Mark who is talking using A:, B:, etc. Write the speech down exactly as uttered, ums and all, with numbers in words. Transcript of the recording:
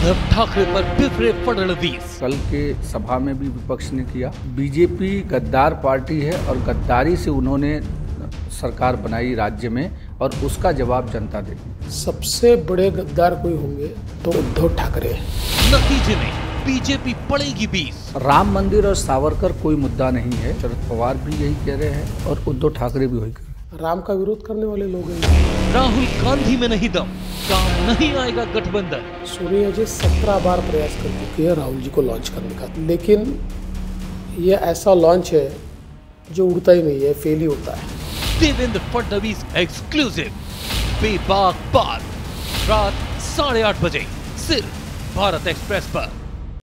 A: उद्धव ठाकरे पर बिफरे फडणवीस।
B: कल के सभा में भी विपक्ष ने किया, बीजेपी गद्दार पार्टी है और गद्दारी से उन्होंने सरकार बनाई राज्य में और उसका जवाब जनता देगी।
C: सबसे बड़े गद्दार कोई होंगे तो उद्धव ठाकरे।
A: नतीजे में बीजेपी पड़ेगी बीस।
B: राम मंदिर और सावरकर कोई मुद्दा नहीं है, शरद पवार भी यही कह रहे हैं और उद्धव ठाकरे भी वही कह रहे हैं।
C: राम का विरोध करने वाले लोग हैं।
A: राहुल गांधी में नहीं दम, काम नहीं आएगा गठबंधन।
C: सोनिया जी सत्रह बार प्रयास कर चुकी है राहुल जी को लॉन्च करने का, लेकिन ये ऐसा लॉन्च है जो उड़ता ही नहीं है, फेल ही होता है।
A: देवेंद्र फडणवीस एक्सक्लूसिव बेबाक बात, रात साढ़े आठ बजे सिर्फ भारत एक्सप्रेस पर।